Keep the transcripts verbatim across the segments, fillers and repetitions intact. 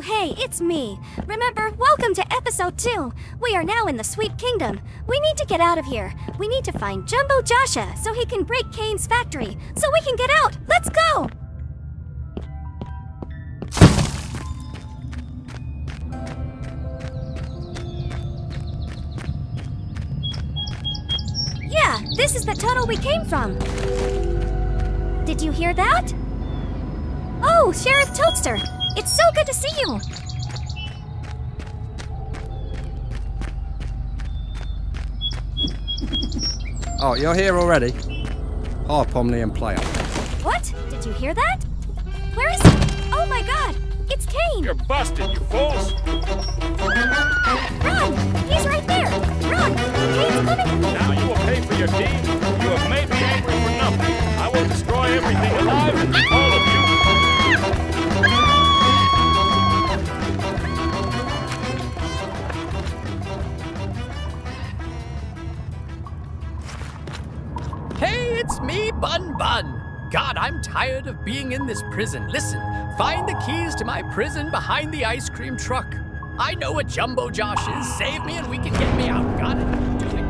hey, it's me. Remember, welcome to episode two. We are now in the Sweep Kingdom. We need to get out of here. We need to find Jumbo Joshua so he can break Kane's factory. So we can get out. Let's go! Yeah, this is the tunnel we came from. Did you hear that? Oh, Sheriff Toadster! It's so good to see you! Oh, you're here already? Hi, Pomni and Player. What? Did you hear that? Where is he? Oh my god! It's Kane! You're busted, you fools! Run! He's right there! Run! Kane's coming! Now you will pay for your deed. You have made me angry for nothing. I will destroy everything alive and all of you. Hey, it's me, Bun Bun. God, I'm tired of being in this prison. Listen, find the keys to my prison behind the ice cream truck. I know what Jumbo Josh is. Save me and we can get me out. Got it? Do it.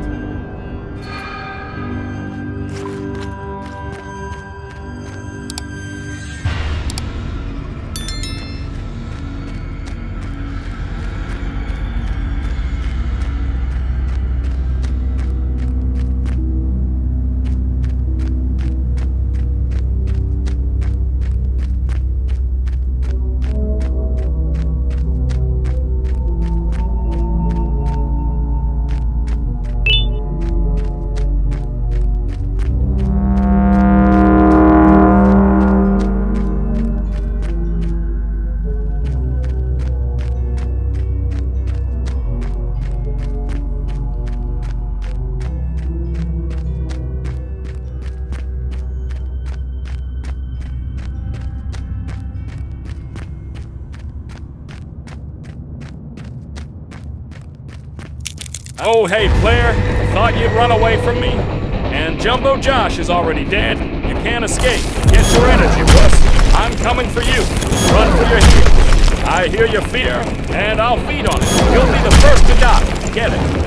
Oh, hey, player. Thought you'd run away from me. And Jumbo Josh is already dead. You can't escape. Get your energy, wuss. I'm coming for you. Run for your heel. I hear your fear, and I'll feed on it. You'll be the first to die. Get it.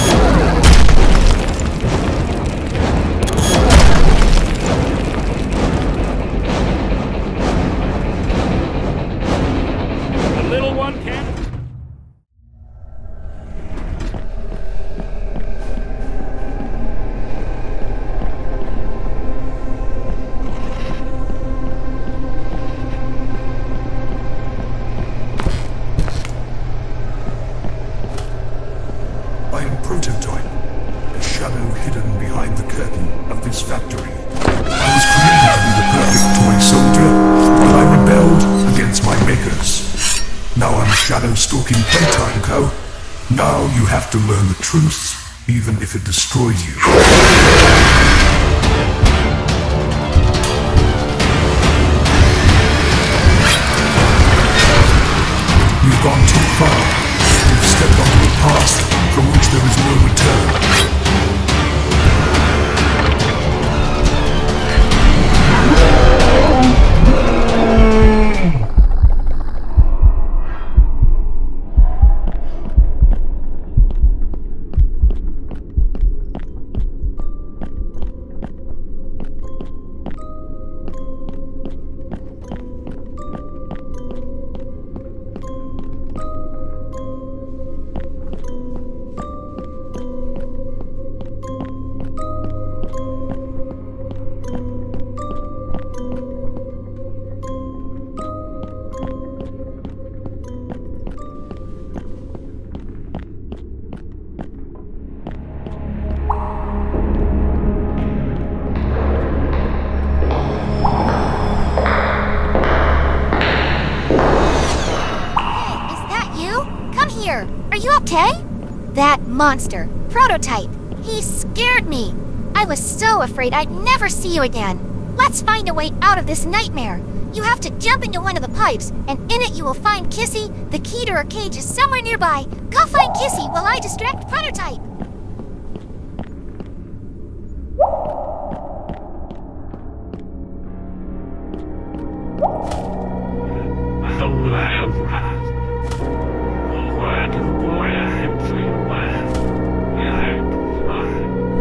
The little one can... Prototype, a shadow hidden behind the curtain of this factory. I was created to be the perfect toy soldier, but I rebelled against my makers. Now I'm shadow stalking Playtime Co. Now you have to learn the truth, even if it destroys you. You've gone too far. You've stepped onto a path from which there is no return. Are you okay? That monster, Prototype, he scared me. I was so afraid I'd never see you again. Let's find a way out of this nightmare. You have to jump into one of the pipes, and in it you will find Kissy. The key to her cage is somewhere nearby. Go find Kissy while I distract Prototype. Alas,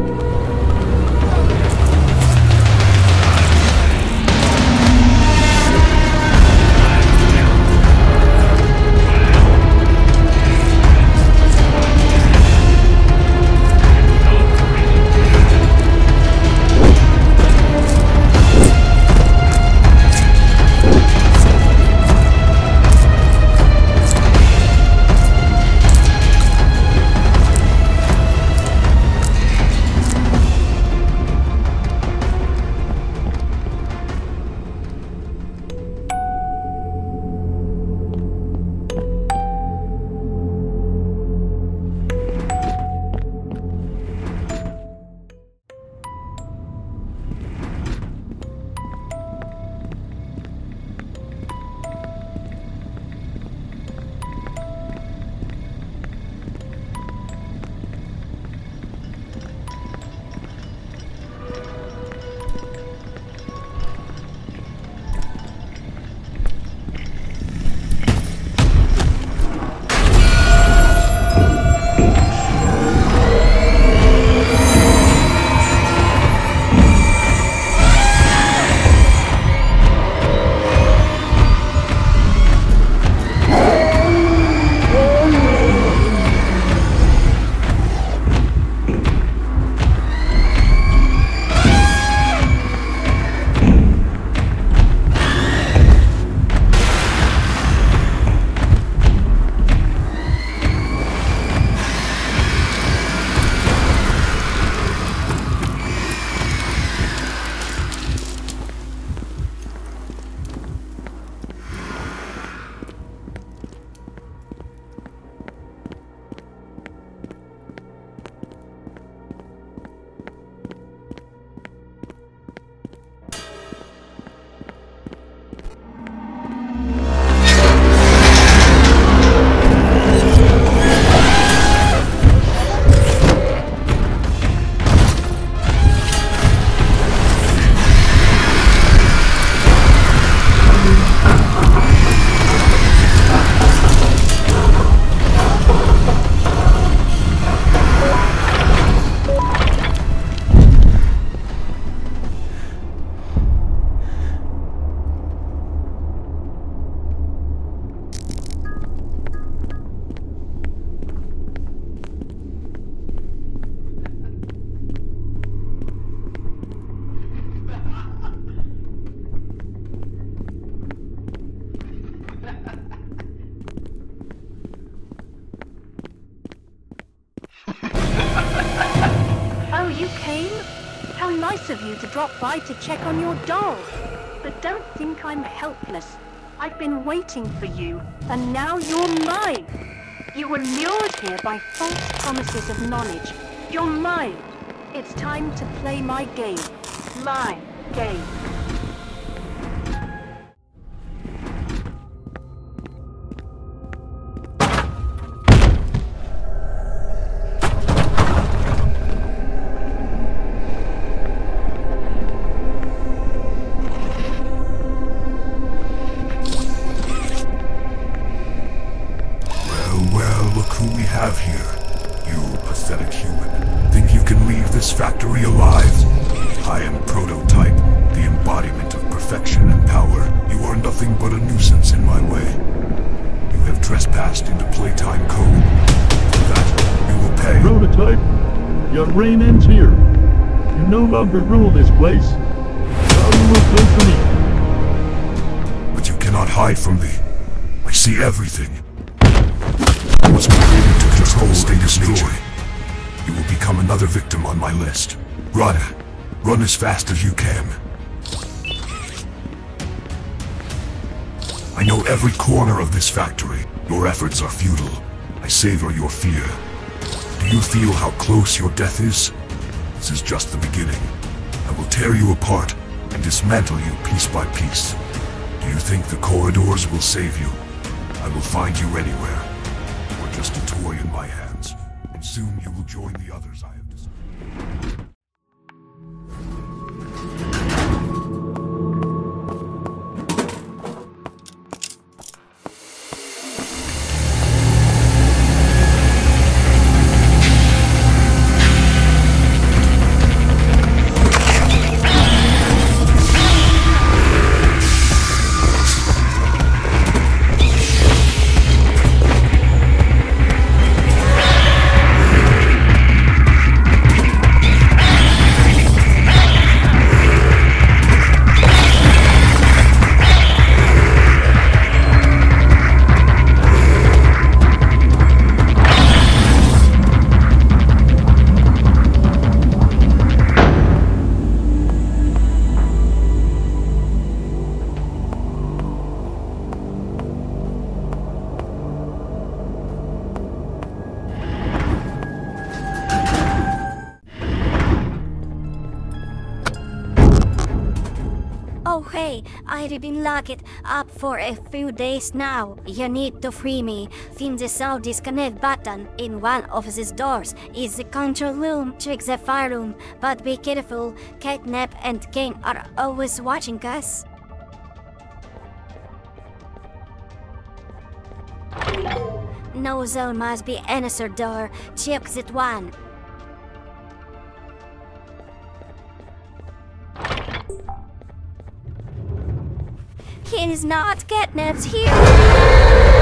nice of you to drop by to check on your doll. But don't think I'm helpless. I've been waiting for you, and now you're mine. You were lured here by false promises of knowledge. You're mine. It's time to play my game. My game. Have here, you pathetic human. Think you can leave this factory alive? I am Prototype, the embodiment of perfection and power. You are nothing but a nuisance in my way. You have trespassed into Playtime Code. For that, you will pay. Prototype, your reign ends here. You no longer rule this place. Now you will pay for me. But you cannot hide from me. I see everything. I was created to control and destroy. You will become another victim on my list. Run. Run as fast as you can. I know every corner of this factory. Your efforts are futile. I savor your fear. Do you feel how close your death is? This is just the beginning. I will tear you apart and dismantle you piece by piece. Do you think the corridors will save you? I will find you anywhere. Just a toy in my hands, and soon you will join the others I have destroyed. Oh hey, I've been locked up for a few days now. You need to free me. Find the sound disconnect button in one of these doors. Is the control room, check the fire room. But be careful, Catnap and King are always watching us. No zone must be answered door. Check that one. He is not Catnap's here.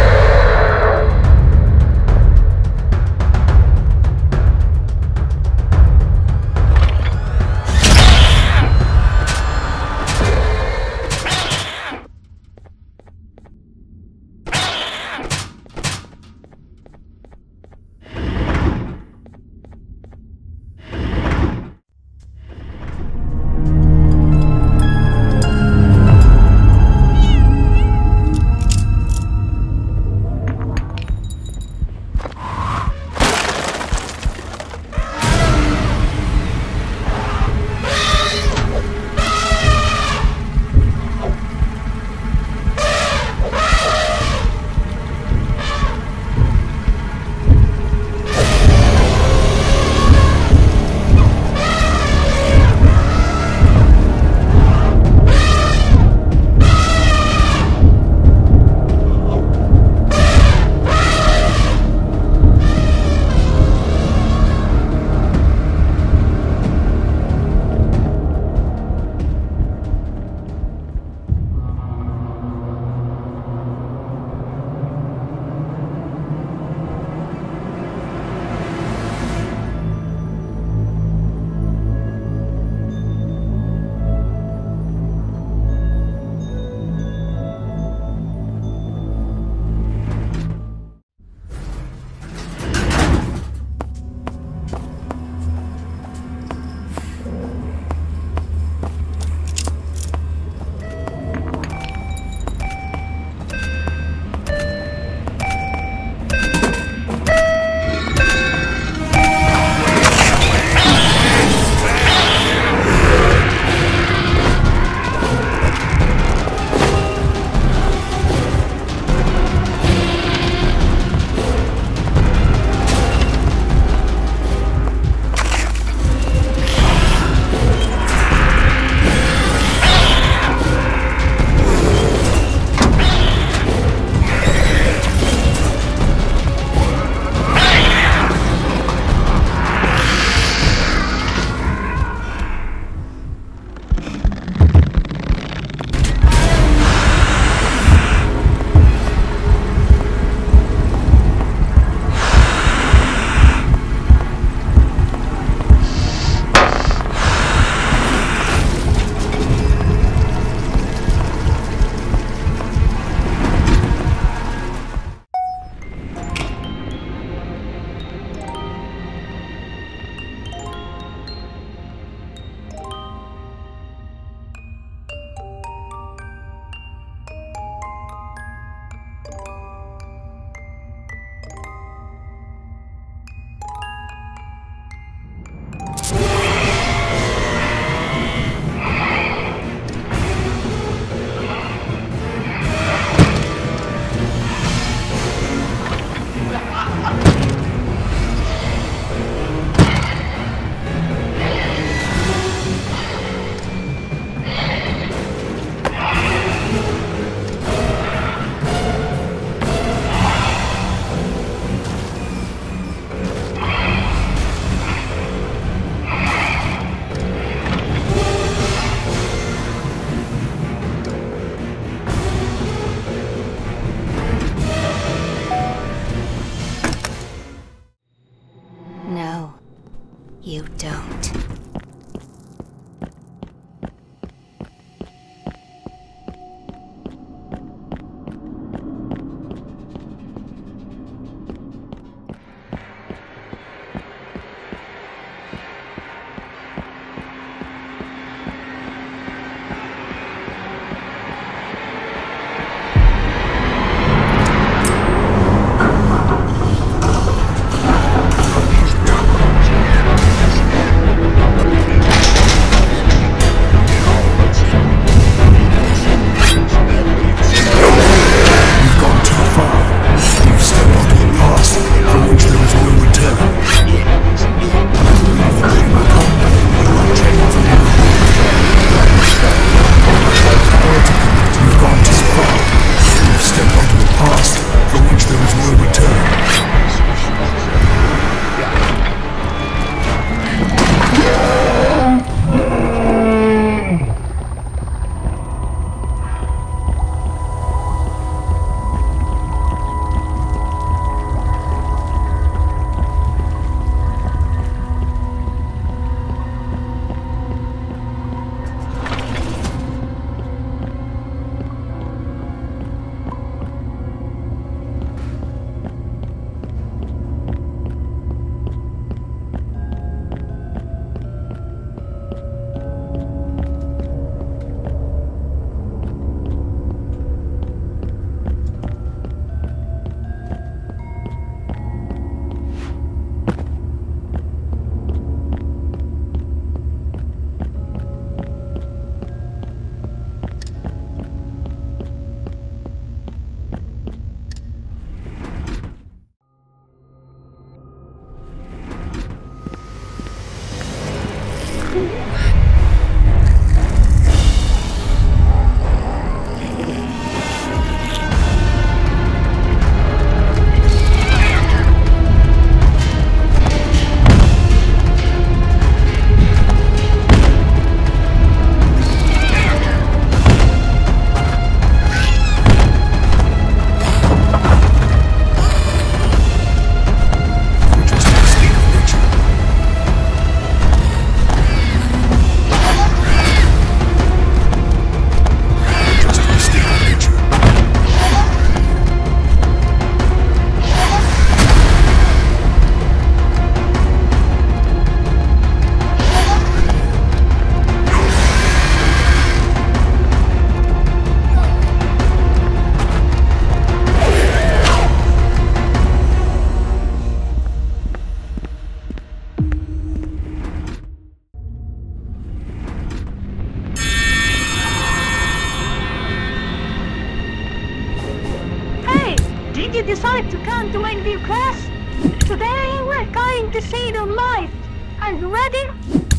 decide to come to Envy class? Today we're going to see the light. Are you ready?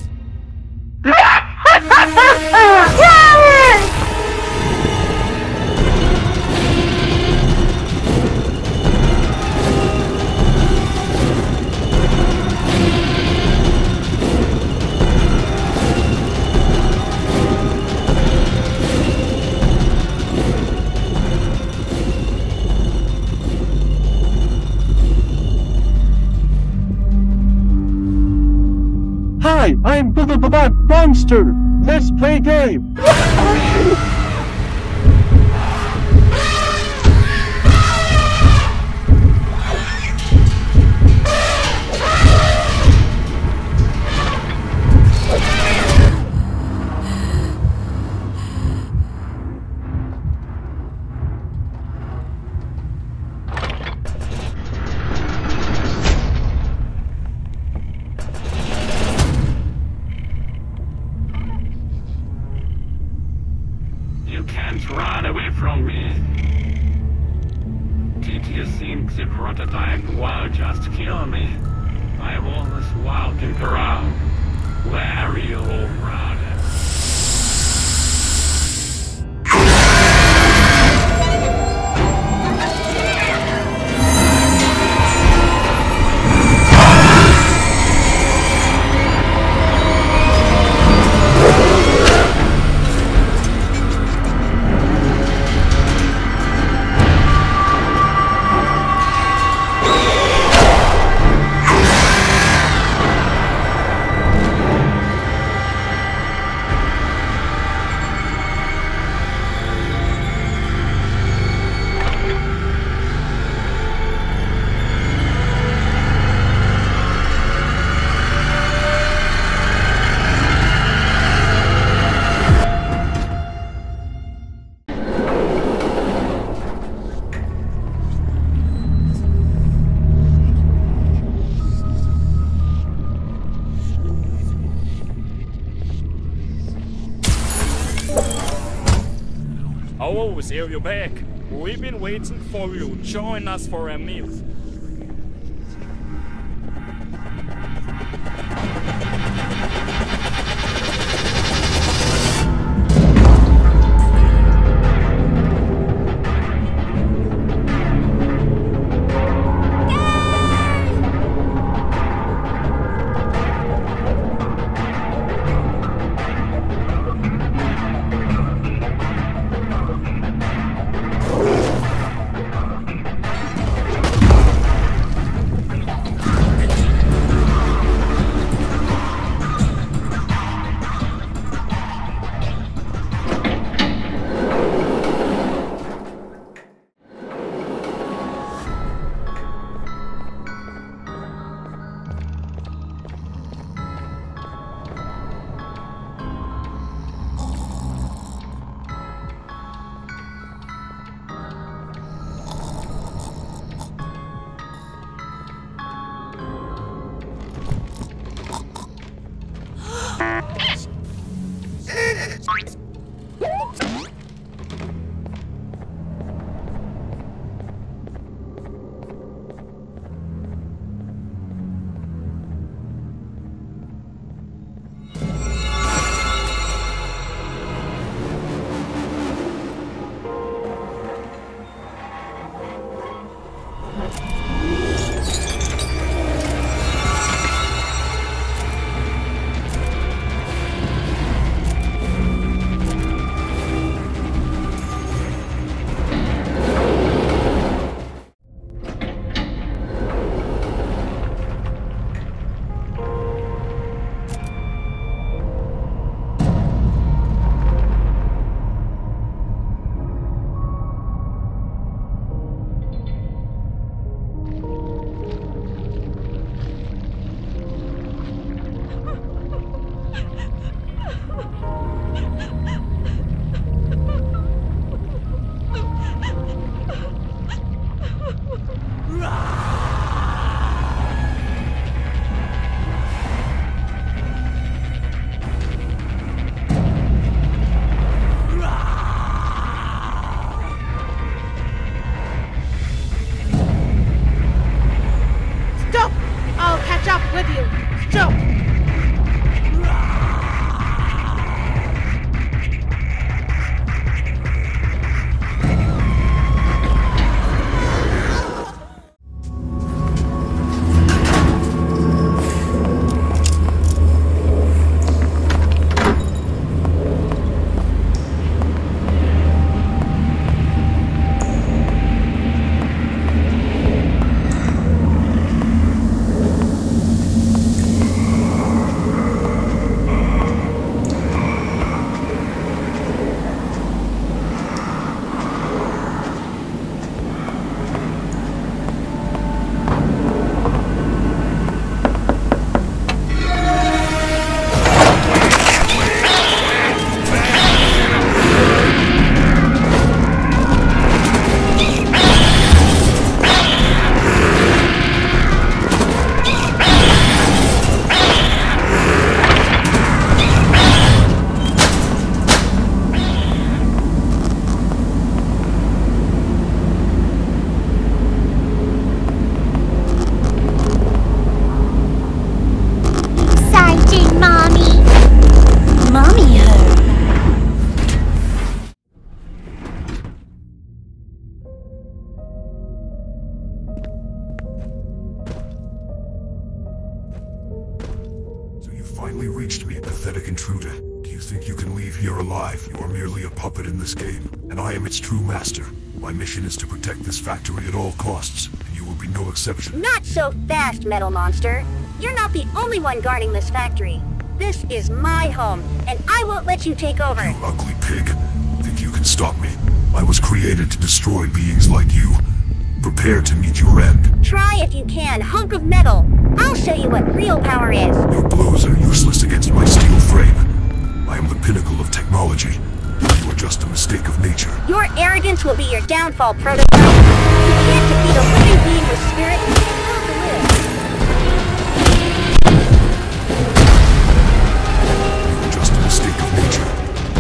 Hi, I'm Bubba Monster. Let's play game. You can't run away from me. Did you think the prototype will just kill me? I was walking around where you ran. Oh, so you're back. We've been waiting for you. Join us for a meal. me, pathetic intruder. Do you think you can leave here alive? You are merely a puppet in this game, and I am its true master. My mission is to protect this factory at all costs, and you will be no exception. Not so fast, Metal Monster. You're not the only one guarding this factory. This is my home, and I won't let you take over. You ugly pig. Think you can stop me? I was created to destroy beings like you. Prepare to meet your end. Try if you can, hunk of metal. I'll show you what real power is. Your blows are useless against my steel frame. I am the pinnacle of technology. You are just a mistake of nature. Your arrogance will be your downfall, prototype. You can't defeat a living being with spirit. How to live. You are just a mistake of nature.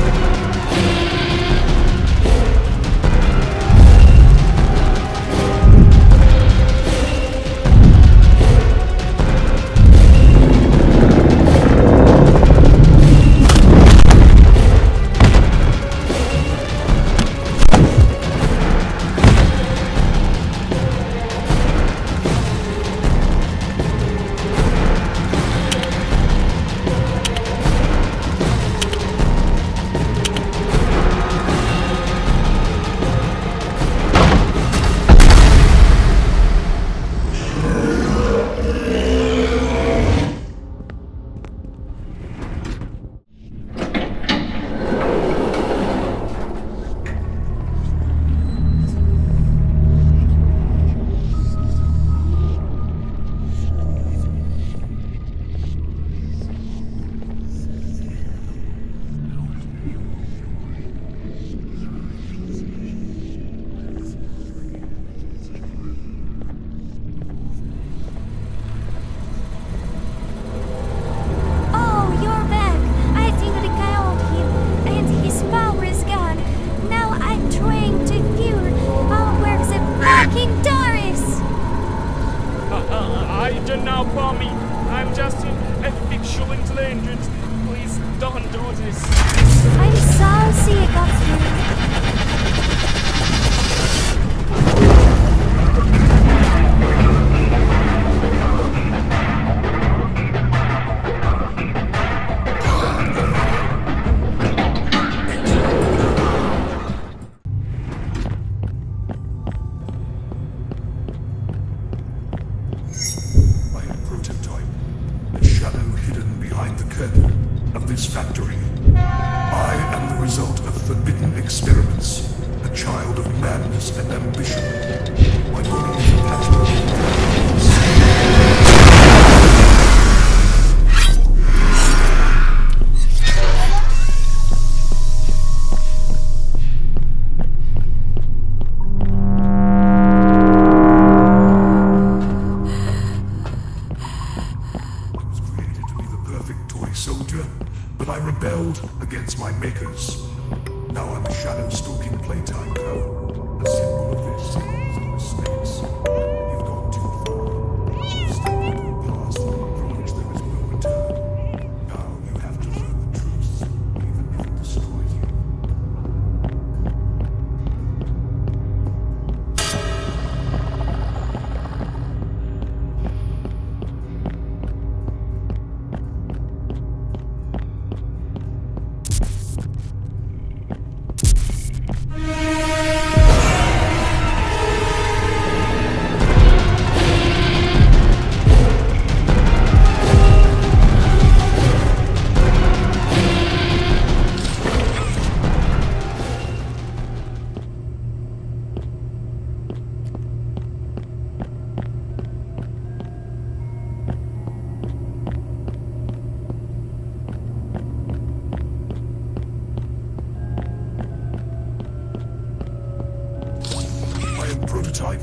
Prototype.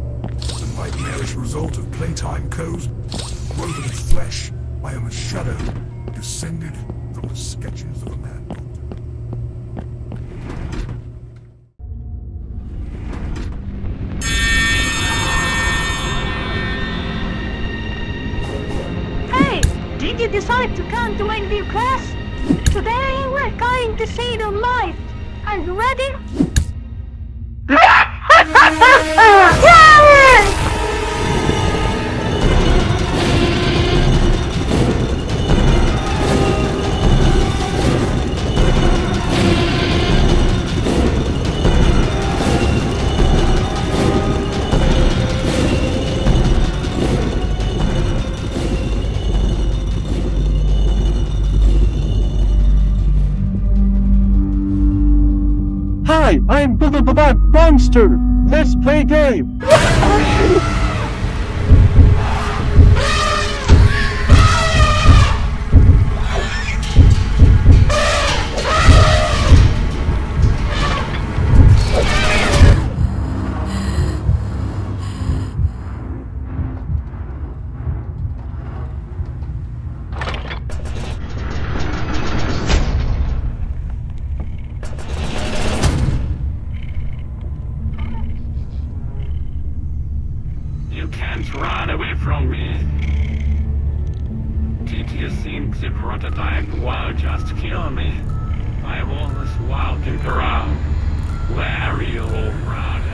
The nightmarish result of playtime code. Woven of flesh, I am a shadow, descended from the sketches of a man. Hey, did you decide to come to my new class? Today we're going to see the light. Are you ready? Hi, I'm Bubba Monster. Let's play game. You can't run away from me. Did you think the prototype will just kill me? I always walked around. Where are you, old brother?